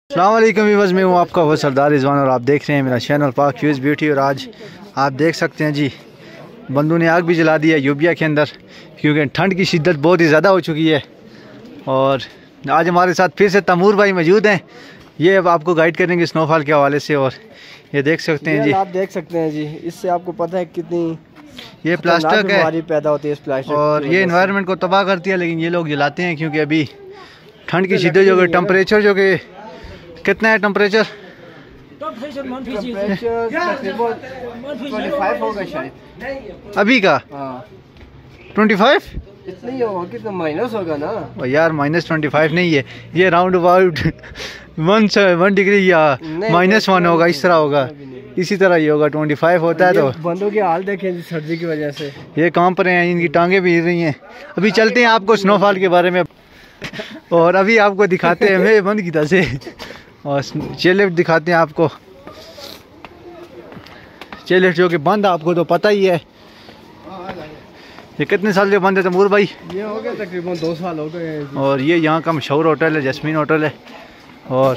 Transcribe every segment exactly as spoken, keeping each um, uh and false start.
अस्सलाम वालेकुम व्यूअर्स, मैं हूँ आपका वो सरदार रिजवान और आप देख रहे हैं मेरा चैनल पाक फ्यूज़ ब्यूटी। और आज आप देख सकते हैं जी, बंदू ने आग भी जला दी है यूबिया के अंदर, क्योंकि ठंड की शिद्दत बहुत ही ज़्यादा हो चुकी है। और आज हमारे साथ फिर से तैमूर भाई मौजूद हैं, ये अब आपको गाइड करेंगे स्नोफॉल के हवाले से। और ये देख सकते हैं जी, आप देख सकते हैं जी, इससे आपको पता है कितनी ये प्लास्टिक है पैदा होती है इस प्लास्टिक, और ये एनवायरनमेंट को तबाह करती है। लेकिन ये लोग जलाते हैं क्योंकि अभी ठंड की शिद्दत जो कि टेम्परेचर जो कि कितना है टेम्परेचर होगा शायद अभी का ट्वेंटी फाइव इतना ही होगा कि तो माइनस होगा ना यार। माइनस ट्वेंटी फाइव नहीं है ये, round about one one degree या माइनस वन होगा, इस तरह होगा, इसी तरह ये होगा। ट्वेंटी फाइव होता है तो बंदों के हाल देखें सर्दी की वजह से ये कांप रहे हैं, इनकी टांगे भी हिल रही हैं। अभी चलते हैं आपको स्नोफॉल के बारे में और अभी आपको दिखाते हैं मैं बंद की तरह से, और चेयरलिफ्ट दिखाते हैं आपको। चेयरलिफ्ट जो कि बंद, आपको तो पता ही है। ये कितने साल से बंद है तैमूर भाई? ये हो गया तकरीबन दो साल हो गए। और ये यहाँ का मशहूर होटल है, जैस्मीन होटल है। और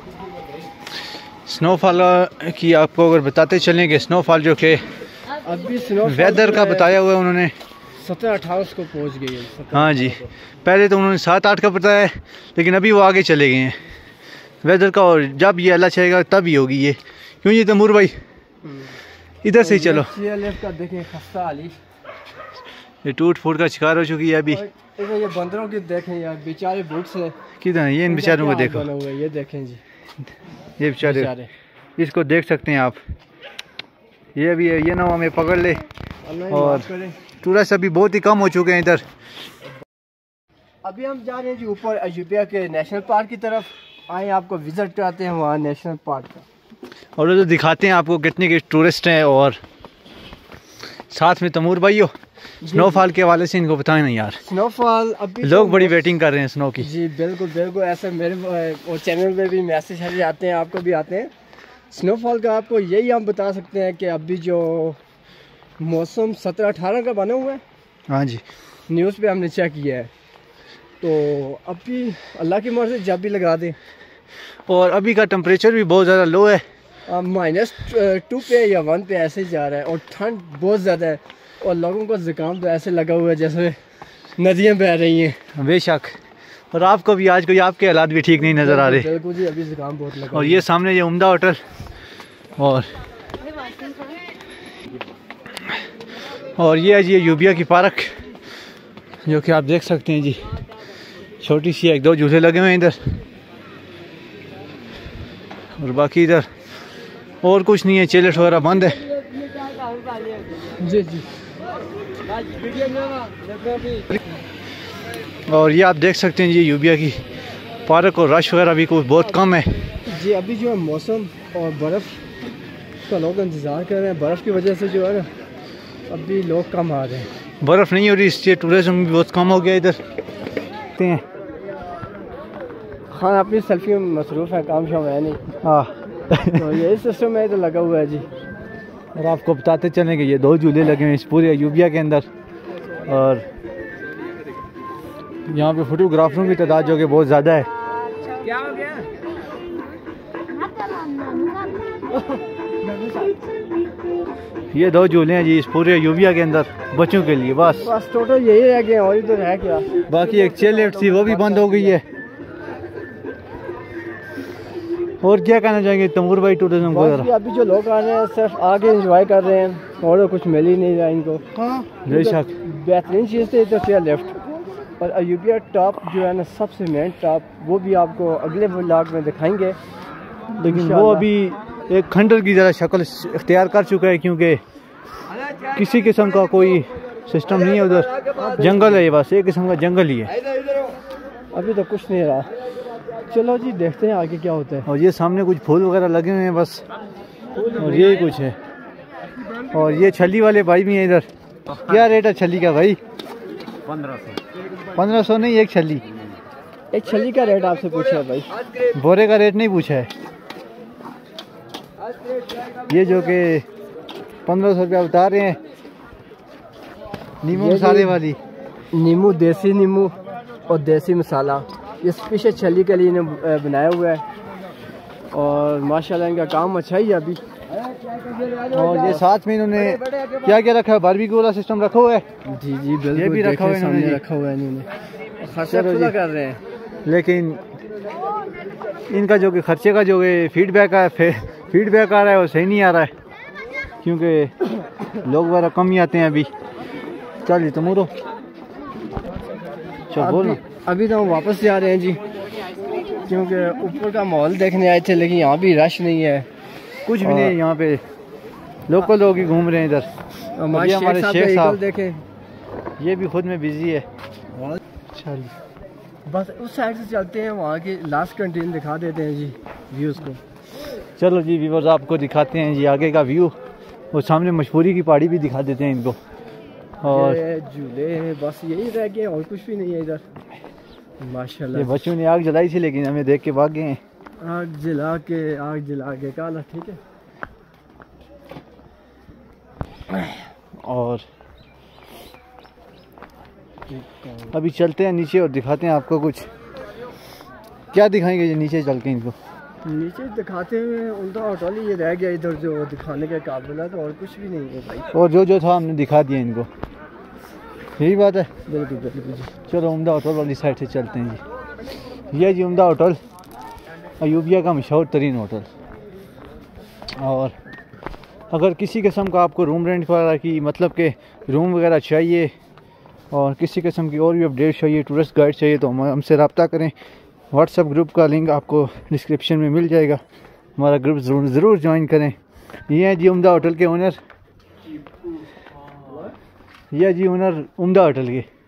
स्नोफॉल की आपको अगर बताते चलें कि स्नोफॉल जो कि अभी वेदर का बताया हुआ है उन्होंने, सत्रह अठारह को पहुँच गई है। हाँ जी, पहले तो उन्होंने सात आठ का बताया है, लेकिन अभी वो आगे चले गए हैं वेदर का। और जब ये अल्लाह चाहेगा तब ही होगी ये, क्यों जी तैमूर भाई? इधर से ही चलो। का देखें खस्ता हाली, ये टूट फूट का शिकार हो चुकी है अभी। ये बंदरों की देखें यार, बेचारे बुक्स है किधर है ये, इन बेचारों को देखो, ये देखें जी, ये बेचारे, इसको देख सकते हैं आप। ये भी है, ये ना हमें पकड़ ले। और टूरिस्ट अभी बहुत ही कम हो चुके हैं इधर। अभी हम जा रहे हैं जी ऊपर अयूबिया के नेशनल पार्क की तरफ। आए आपको विजिट कराते हैं वहाँ नेशनल पार्क का, और उधर दिखाते हैं आपको कितने के टूरिस्ट हैं। और साथ में तैमूर भाई हो, स्नोफॉल के हवाले से इनको बताएं ना यार। स्नोफॉल अभी लोग तो बड़ी वेटिंग कर रहे हैं स्नो की। जी बिल्कुल बिल्कुल, ऐसे मेरे और चैनल पे भी मैसेज हमें आते हैं, आपको भी आते हैं। स्नोफॉल का आपको यही हम बता सकते हैं कि अभी जो मौसम सत्रह अठारह का बना हुआ है। हाँ जी, न्यूज़ पे हमने चेक किया है, तो अभी अल्लाह की मर्ज़ी जब भी लगा दें। और अभी का टेम्परेचर भी बहुत ज़्यादा लो है, माइनस टू पे या वन पे ऐसे जा रहा है। और ठंड बहुत ज़्यादा है, और लोगों को ज़ुकाम तो ऐसे लगा हुआ है जैसे नदियाँ बह रही हैं। बेशक, और आपको भी आज कोई आपके हालात भी ठीक नहीं नज़र आ रहे। बिल्कुल जी, अभी ज़ुकाम बहुत लगा। और ये सामने ये उम्दा होटल, और और ये है जी यूबिया की पार्क, जो कि आप देख सकते हैं जी। छोटी सी एक दो झूले लगे हुए हैं इधर, और बाकी इधर और कुछ नहीं है, चेयरलिफ्ट वगैरह बंद है। जी जी। और ये आप देख सकते हैं जी यूबिया की पार्क, और रश वगैरह भी कुछ बहुत कम है जी। अभी जो है मौसम और बर्फ़ का लोग इंतज़ार कर रहे हैं, बर्फ़ की वजह से जो है ना अभी लोग कम आ रहे हैं। बर्फ़ नहीं हो रही, इससे टूरिज्म भी बहुत कम हो गया इधर। खान अपनी सेल्फी में मसरूफ़ है, काम शाम है नहीं। हाँ तो यही सिस्टम है, तो लगा हुआ है जी। और आपको बताते चलें कि ये दो झूले लगे हैं इस पूरे यूबिया के अंदर। और यहाँ पे फोटोग्राफरों की तादाद जो कि बहुत ज़्यादा है। क्या हो गया? ये दो झूले हैं जी इस पूरे यूबिया के अंदर बच्चों के लिए, बस बस टोटल यही रह गए, और इधर है क्या? बाकी एक चेयरलिफ्ट थी वो भी बंद हो गई है। और क्या कहना चाहेंगे तैमूर भाई टूरिज्म को? अभी जो लोग आ रहे हैं सिर्फ आगे एंजॉय कर रहे हैं, और कुछ मिल ही नहीं रहा इनको। बेशक बेहतरीन चीज़ थी तो चेयरलिफ्ट। और अयूबिया टॉप जो है ना सबसे मेन टॉप, वो भी आपको अगले व्लॉग में दिखाएंगे। लेकिन वो अभी एक खंडर की ज़रा शक्ल इख्तियार कर चुका है, क्योंकि किसी किस्म का कोई सिस्टम नहीं है उधर। जंगल है ये, बस एक किस्म का जंगल ही है, अभी तो कुछ नहीं रहा। चलो जी देखते हैं आगे क्या होता है। और ये सामने कुछ फूल वगैरह लगे हुए हैं बस, और यही कुछ है। और ये छली वाले भाई भी हैं इधर। क्या रेट है छली का भाई? पंद्रह सौ पंद्रह सौ नहीं, एक छली। एक छली का रेट आपसे पूछा है भाई, बोरे का रेट नहीं पूछा है। ये जो कि पंद्रह सौ रुपया बता रहे हैं। नींबू मसाले वाली, नींबू, देसी नींबू और देसी मसाला, ये स्पेशल छली के लिए बनाया हुआ है। और माशाल्लाह इनका काम अच्छा ही है अभी। और ये साथ में इन्होंने क्या क्या रखा है, बारबेक्यू वाला सिस्टम रखा हुआ है। जी जी बिल्कुल, ये भी रखा हुआ है सामने इन्होंने, रखा हुआ है इन्होंने, खर्चा चलो पूरा जी। कर रहे हैं। लेकिन इनका जो कि खर्चे का जो कि फीडबैक है, फीडबैक आ रहा है वो सही नहीं आ रहा है, क्योंकि लोग वगैरह कम ही आते हैं अभी। चल तुम तो चल बोल ना। अभी, अभी तो हम वापस जा रहे हैं जी, क्योंकि ऊपर का माहौल देखने आए थे, लेकिन यहाँ भी रश नहीं है, कुछ भी नहीं, यहाँ पे लोकल लोग ही घूम रहे हैं इधर। हमारे ये हमारे शेख शेख साहब साहब देखें, ये भी खुद में बिजी है। चल बस उस साइड से चलते हैं, वहाँ की लास्ट कैंटीन दिखा देते हैं जी व्यूज़ को। चलो जी व्यूअर्स, आपको दिखाते हैं जी आगे का व्यू, और सामने मशहूरी की पहाड़ी भी दिखा देते हैं इनको। और ये झूले बस यही रह गए और कुछ भी नहीं है इधर माशाल्लाह। ये बच्चों ने आग जलाई थी, लेकिन हमें देख के भाग गए हैं। आग जला के आग जला के काला, ठीक है। और अभी चलते हैं नीचे और दिखाते हैं आपको कुछ। क्या दिखाएंगे जी नीचे चल के इनको? नीचे दिखाते हुए उनका होटल ही ये रह गया इधर जो दिखाने के काबिल है, तो और कुछ भी नहीं है भाई। और जो जो था हमने दिखा दिया इनको, यही बात है। बिल्कुल बिल्कुल जी। चलो उम्दा होटल वाली साइड से चलते हैं जी। ये जी उम्दा होटल, अयूबिया का मशहूर तरीन होटल। और अगर किसी किस्म का आपको रूम रेंट वगैरह की, मतलब के रूम वगैरह चाहिए, और किसी किस्म की और भी अपडेट चाहिए, टूरिस्ट गाइड चाहिए, तो हम हमसे रब्ता करें। व्हाट्सएप ग्रुप का लिंक आपको डिस्क्रिप्शन में मिल जाएगा, हमारा ग्रुप ज़रूर ज़रूर ज्वाइन करें। ये हैं जी उम्दा होटल के ओनर, ये जी ओनर उम्दा होटल के।